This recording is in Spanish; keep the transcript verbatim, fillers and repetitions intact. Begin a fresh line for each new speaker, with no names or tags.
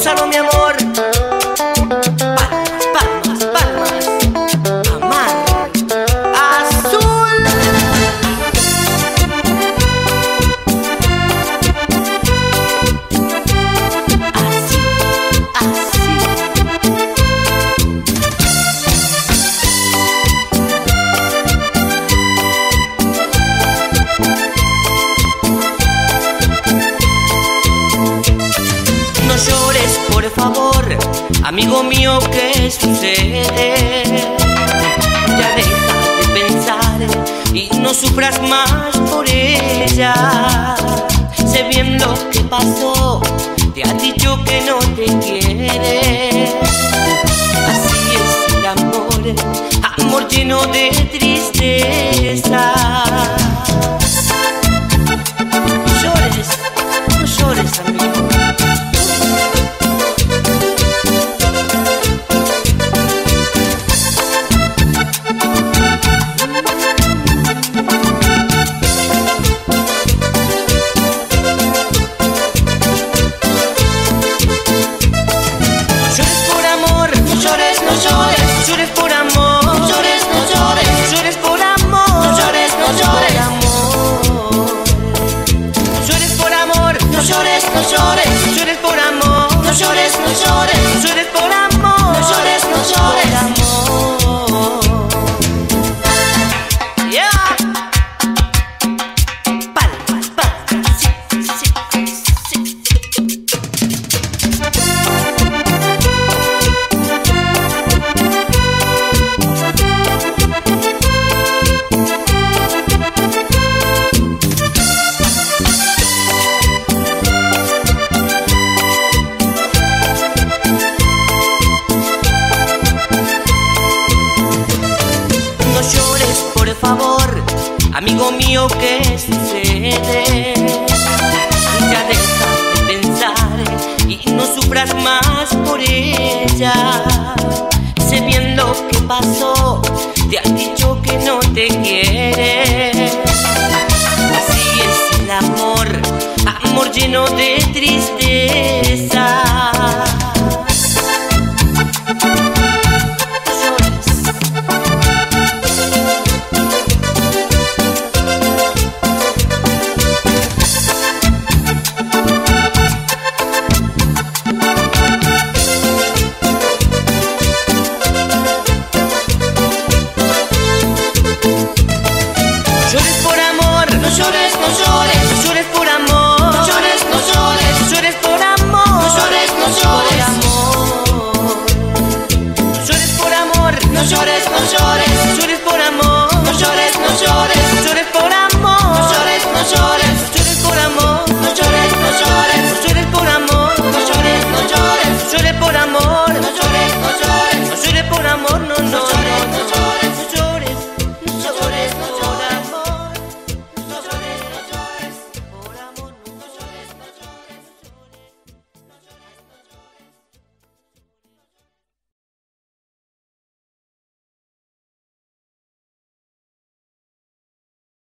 Gózalo, mi amor. Palmas, palmas, palmas. Amar. Azul. Así, así. No llores, por favor, amigo mío, ¿qué sucede? Ya deja de pensar y no sufras más por ella. Sé bien lo que pasó, te ha dicho que no te quiere. Así es el amor, amor lleno de tristeza. No llores, no llores, amigo. Llores por amor, no llores, no llores, llores por amor, no llores, no llores, amor. Llores por amor, no llores, no llores, llores por amor, no llores, no llores, llores por amor, no llores, no llores, amor. Yeah. Palmas, palmas, sí, sí, sí. Por favor, amigo mío, ¿qué sucede? Ya deja de pensar y no sufras más por ella. Sé bien lo que pasó, te ha dicho que no te quiere. Así es el amor, amor lleno de tristeza. Llores por amor, no llores, no llores, llores por amor, no llores, no llores, llores por amor, no llores, no llores, amor. Llores por amor, no llores, no llores, llores por amor, no llores, no llores, llores por amor, no llores, no llores, llores por amor, no llores, no llores, llores por amor, no llores, no llores, llores por amor, no llores, no llores, llores por amor.